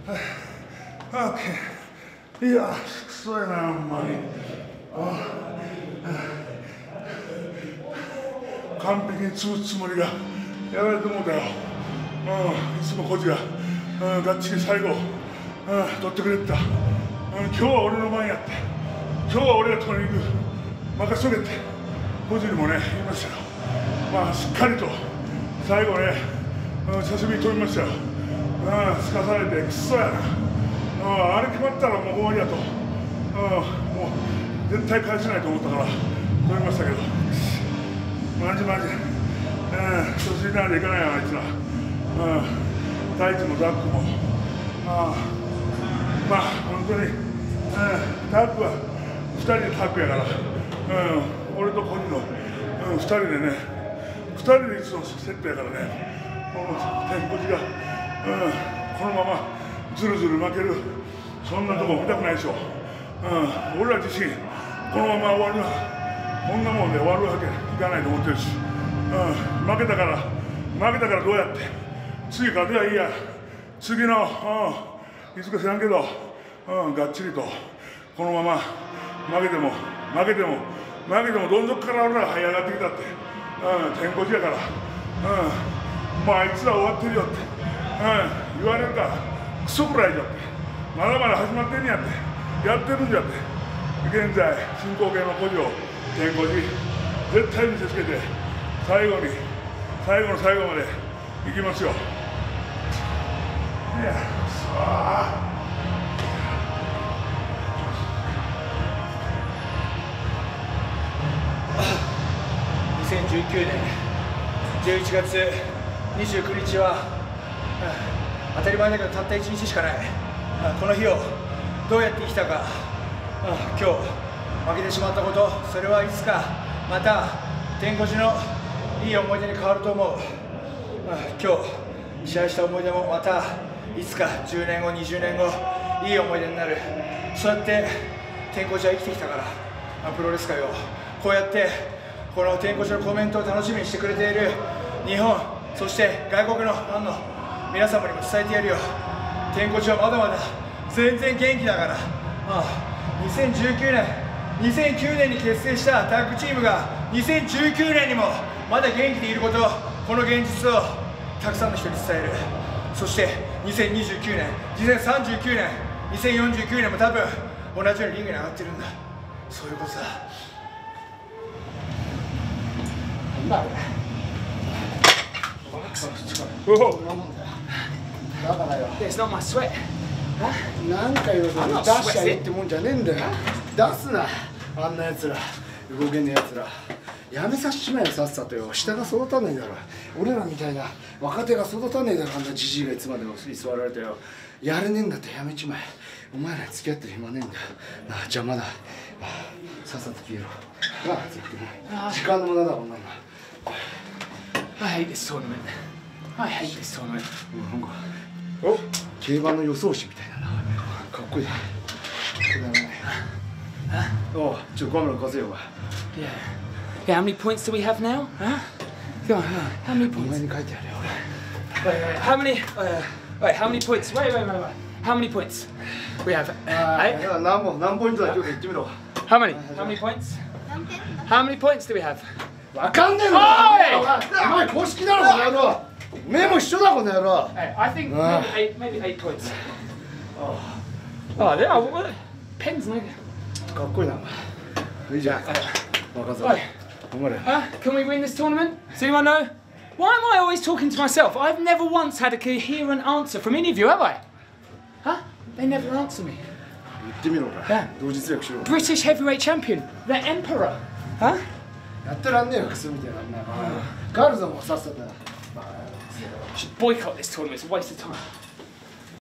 いや、そうやな、ほんまに。完璧に潰すつもりがやられてもうたよ。いつもコーチが、がっちり最後、取ってくれてた。今日は俺の番やって、今日は俺が取りに行く、任せとけって、コーチにもね、言いましたよ。まあ、しっかりと、最後ね、久しぶりに飛びましたよ。すかされて、くっそやな。あれ決まったらもう終わりやと。もう、絶対返せないと思ったから、飛びましたけど。マジ。調子いいなでいかないよ、あいつら。タイツもザックも。まあ、本当に、タッグは2人でタッグやから、俺とコジの、2人でね、2人でいつもセットやからね、この天コジが、このままずるずる負ける、そんなとこ見たくないでしょ。俺ら自身、このまま終わるな、こんなもんで終わるわけいかないと思ってるし、負けたからどうやって、次勝てばいいや、次の、いつか知らんけど、がっちりと、このまま負けてもどん底から俺らが這い上がってきたって、天候地やから、もうあいつら終わってるよって、言われるか、クソくらいじゃって、まだまだ始まってんねやって、やってるんじゃって、現在、進行形の古城、天候地、絶対見せつけて、最後の最後まで行きますよ。いや、 2019年11月29日は当たり前だけどたった1日しかない。この日をどうやって生きたか、今日負けてしまったこと、それはいつかまた天候地のいい思い出に変わると思う。今日試合した思い出もまたいつか10年後20年後いい思い出になる。そうやって天候地は生きてきたから、プロレス界をこうやってこの天候地のコメントを楽しみにしてくれている日本、そして外国のファンの皆様にも伝えてやるよ。天候地はまだまだ全然元気だから。2009年に結成したタッグチームが2019年にもまだ元気でいること、この現実をたくさんの人に伝える。そして2029年、2039年、2049年も多分同じようにリングに上がってるんだ。そういうことだ。なんだあれ。だからよ。It's not my sweat. 何回言うと出しちゃえってもんじゃねえんだよ。出すな、あんなやつら、動けねえやつら。やめさせちまえよ、さっさとよ。下が育たねえだろ。俺らみたいな若手が育たねえだろ。あんなじじいがいつまでも居座られてよ。やれねえんだってやめちまえ。お前らに付き合ってる暇ねえんだよ。なあ、邪魔だ。さっさと消えろ。なあ、絶対時間の無駄だ、こんなの。 I hate this tournament. I hate this tournament. お、競馬の予想士みたいな。かっこいい。おう、ちょっとカメラ貸せよ。 Yeah, how many points do we have now? Huh? Go on, how many お前 points? に書いてあるよ、 Wait, how many? Wait, how many points? Wait. How many points? We have 8. 何ポイントだ、今日言ってみろ。 How many points? How many points do we have? わかんねえのか。お前公式だろ、この野郎。おめえも一緒だ、この野郎。 I think maybe 8 points. Oh, there are pens, like. かっこいいな。いいじゃん。任せろ。頑張れ。 Can we win this tournament? Does anyone know? Why am I always talking to myself? I've never once had a coherent answer from any of you, have I? Huh? They never answer me. 言ってみろ、ほら。同時通訳しろ。 British heavyweight champion, the Emperor. Huh? やってらんねえよ、クソみたいな。ガールズもさっさと。 Should boycott this tournament. It's a waste of time.